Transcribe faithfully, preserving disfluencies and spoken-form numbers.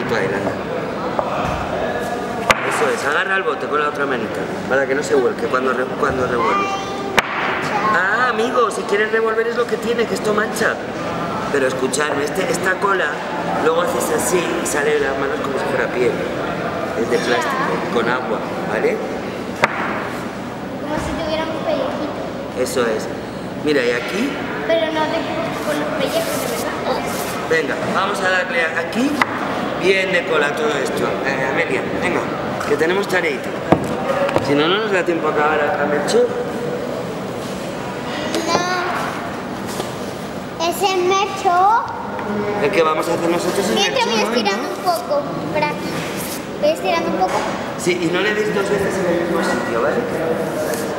manito adelante. Eso es, agarra el bote con la otra manita, para que no se vuelque cuando, re, cuando revuelves. Ah, amigo, si quieres revolver es lo que tiene, que esto mancha. Pero escuchadme, este, esta cola, luego haces así y sale de las manos como si fuera piel. Es de plástico, con agua, ¿vale? Como si tuviéramos pellejitos. Eso es. Mira, y aquí... Pero no de, con los pellejos, de verdad. Venga, vamos a darle aquí bien de cola todo esto. Eh, Amelia, venga, que tenemos tareita. Si no, no nos da tiempo a acabar a Melchor. No. Ese es Melchor. ¿El que vamos a hacer nosotros es Mientras Melchor, voy estirando ¿no? un poco. Para aquí. Voy estirando un poco. Sí, y no le deis dos veces en el mismo sitio, ¿vale?